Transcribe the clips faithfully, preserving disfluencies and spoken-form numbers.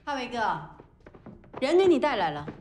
汉伟哥，人给你带来了。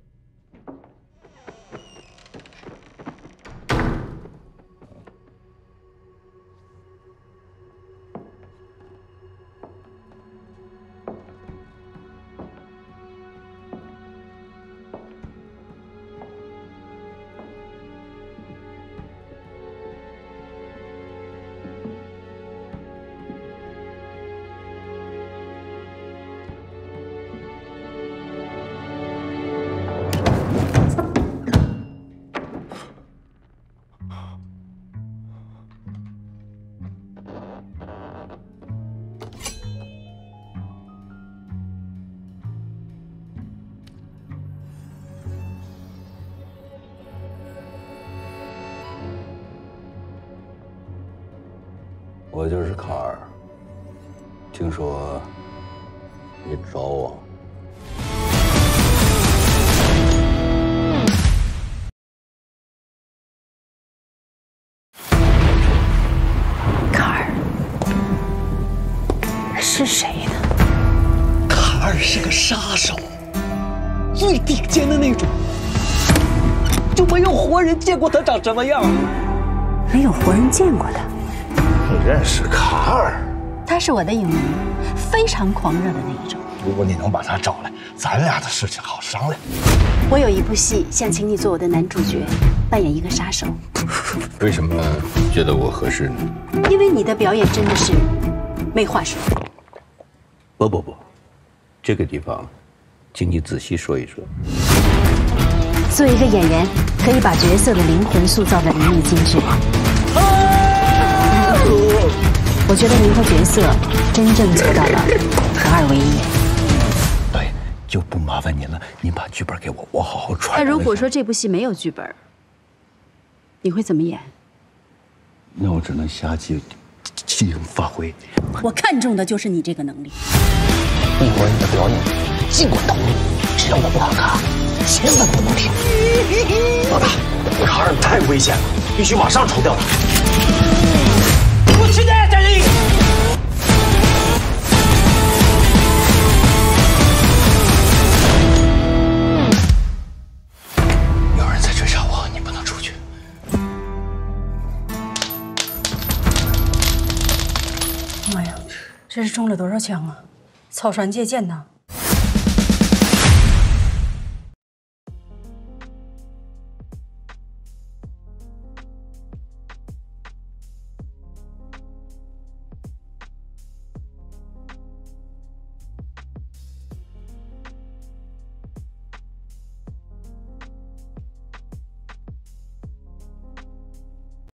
我就是卡尔，听说你找我。 卡尔是谁呢？ 卡尔是个杀手，最顶尖的那种，就没有活人见过他长什么样。 没有活人见过他。 你认识卡尔？ 他是我的影迷，非常狂热的那一种。 如果你能把他找来，咱俩的事情好商量。 我有一部戏，想请你做我的男主角，扮演一个杀手。 为什么觉得我合适呢？ 因为你的表演真的是没话说。 不不不，这个地方，请你仔细说一说。 作为一个演员，可以把角色的灵魂塑造得淋漓尽致。 我觉得您和角色真正做到了合二为一。 导演，就不麻烦您了，您把剧本给我，我好好揣摩。 那如果说这部戏没有剧本，你会怎么演？ 那我只能瞎即即兴发挥。 我看中的就是你这个能力。 一会儿你的表演尽管投入，只要我不喊卡，千万不能停。老大，卡尔太危险了，必须马上除掉他。 我去你这里！有人在追杀我，你不能出去。 妈呀，这是中了多少枪啊！草船借箭呐！